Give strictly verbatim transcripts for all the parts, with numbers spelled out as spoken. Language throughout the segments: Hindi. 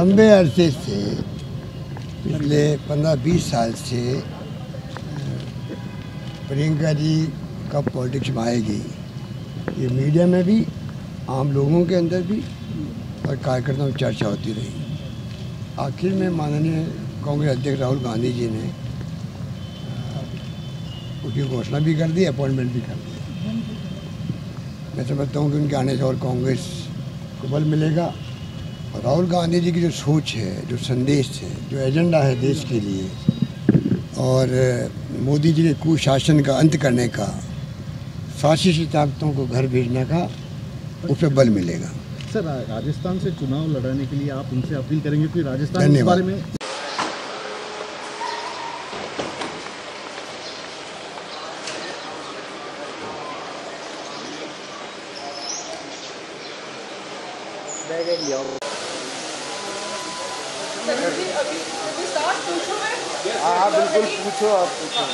लंबे अरसे से पिछले पंद्रह बीस साल से प्रियंका जी कब पॉलिटिक्स में आएगी, ये मीडिया में भी, आम लोगों के अंदर भी और कार्यकर्ताओं में चर्चा होती रही। आखिर में माननीय कांग्रेस अध्यक्ष राहुल गांधी जी ने उसकी घोषणा भी कर दी, अपॉइंटमेंट भी कर दी। मैं समझता हूँ कि उनके आने से और कांग्रेस को बल मिलेगा। और राहुल गांधी जी की जो सोच है, जो संदेश है, जो एजेंडा है देश के लिए, और मोदी जी के कुशासन का अंत करने का, फासिस्ट ताकतों को घर भेजने का, उस पर बल मिलेगा। सर, राजस्थान से चुनाव लड़ाने के लिए आप उनसे अपील करेंगे कि राजस्थान के बारे में अभी अभी स्टार्ट पूछो मैं। हाँ बिल्कुल पूछो, आप पूछो।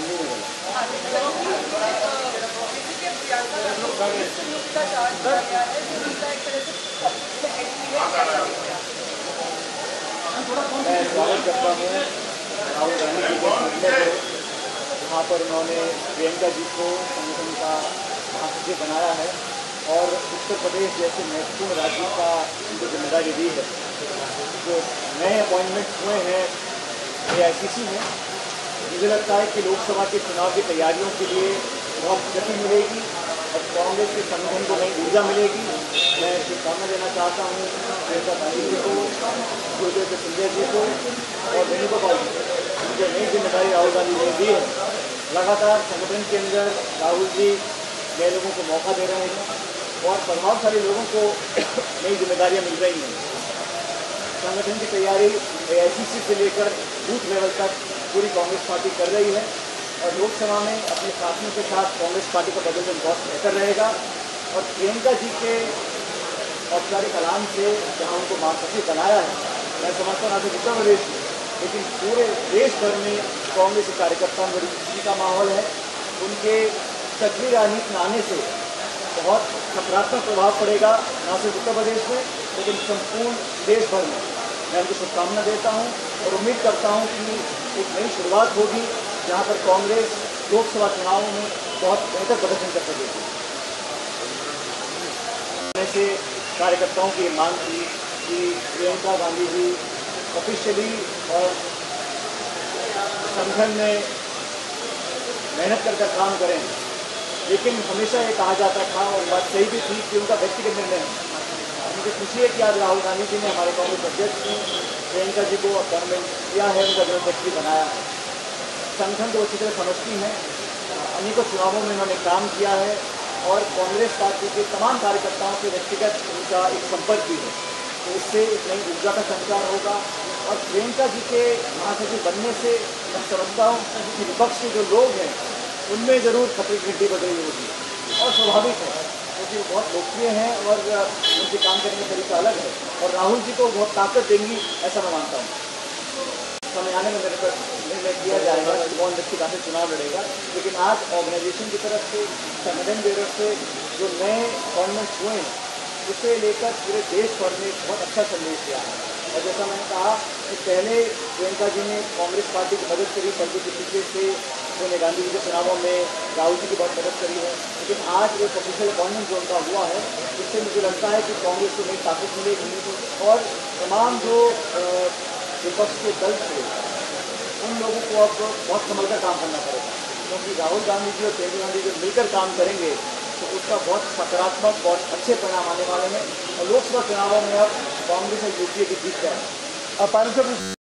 मैं स्वागत करता हूँ राहुल गांधी जी के फैसले को, जहाँ पर उन्होंने प्रियंका जी को संगठन का महासचिव बनाया है और उत्तर प्रदेश जैसे महत्वपूर्ण राज्य का उनको जिम्मेदारी दी है। जो नए अपॉइंटमेंट हुए हैं ए आई सी सी में, मुझे लगता है कि लोकसभा के चुनाव की तैयारियों के लिए बहुत गति मिलेगी और कांग्रेस के संगठन को नई ऊर्जा मिलेगी। मैं शुभकामना देना चाहता हूँ प्रियंका गांधी जी को, ज्योतिरादित्य सिंधिया जी को और वेणुगोपाल जी को, उनकी नई जिम्मेदारी राहुल गांधी ने दी है। लगातार संगठन के अंदर राहुल जी नए लोगों को मौका दे रहे हैं और प्रभावशाली लोगों को नई जिम्मेदारियां मिल रही हैं। संगठन की तैयारी ए आई सी सी से लेकर बूथ लेवल तक पूरी कांग्रेस पार्टी कर रही है और लोकसभा में अपने साथियों के साथ कांग्रेस पार्टी का प्रदर्शन बहुत बेहतर रहेगा। और प्रियंका जी के औपचारिक ऐलान से जहां उनको महासचिव बनाया है, मैं समझता हूँ ना सिर्फ उत्तर प्रदेश में लेकिन पूरे देश भर में कांग्रेस के कार्यकर्ताओं में बड़ी खुशी का माहौल है। उनके सक्रिय राजनीति में आने से बहुत सकारात्मक प्रभाव पड़ेगा, न सिर्फ उत्तर प्रदेश में लेकिन संपूर्ण देश भर में। मैं उनको शुभकामना देता हूं और उम्मीद करता हूं कि एक नई शुरुआत होगी जहां पर कांग्रेस लोकसभा चुनावों में बहुत बेहतर प्रदर्शन कर सकेगी। ऐसे कार्यकर्ताओं की मांग थी कि प्रियंका गांधी जी ऑफिशियली और संगठन में मेहनत कर कर काम करें, लेकिन हमेशा ये कहा जाता था और बात सही भी थी कि उनका व्यक्तिगत निर्णय है। मुझे खुशी है कि आज राहुल गांधी जी ने, हमारे कांग्रेस अध्यक्ष ने प्रियंका जी को अपॉइंटमेंट किया है, उनका जन व्यक्ति बनाया है। संगठन को अच्छी तरह समझती हैं, अनेकों चुनावों में उन्होंने काम किया है और कांग्रेस पार्टी के तमाम कार्यकर्ताओं के व्यक्तिगत उनका एक संपर्क भी है, तो इससे एक नई ऊर्जा का संचार होगा। और प्रियंका जी के महासचिव बनने से मैं समझता हूँ कि विपक्ष के जो लोग हैं उनमें ज़रूर खतरे की घंटी बज रही होगी और स्वाभाविक है क्योंकि वो बहुत लोकप्रिय हैं और उनके काम करने का तरीका अलग है और राहुल जी को बहुत ताकत देंगी, ऐसा मैं मानता हूँ। समय आने में मेरे पर निर्णय किया जाएगा कि कौन व्यक्ति कहाँ से चुनाव लड़ेगा, लेकिन आज ऑर्गेनाइजेशन की तरफ से, संगठन की तरफ से जो नए अपॉइंटमेंट्स हुए हैं उसे लेकर पूरे देश भर में बहुत अच्छा संदेश दिया है। और जैसा मैंने कहा कि पहले प्रियंका जी ने कांग्रेस पार्टी की मदद करी, सभी के पीछे से उन्होंने गांधी जी के चुनावों में राहुल जी की बहुत मदद करी है, लेकिन आज एक ऑफिशियल अपॉइंटमेंट जो उनका हुआ है इससे मुझे लगता है कि कांग्रेस को नई ताकत मिलेगी और तमाम जो विपक्ष के दल थे उन लोगों को अब बहुत संभल कर काम करना पड़ेगा, क्योंकि राहुल गांधी जी और प्रियंका गांधी जब मिलकर काम करेंगे तो उसका बहुत सकारात्मक, बहुत अच्छे परिणाम आने वाले हैं और लोकसभा चुनावों में अब कांग्रेस और यूपीए की जीत है।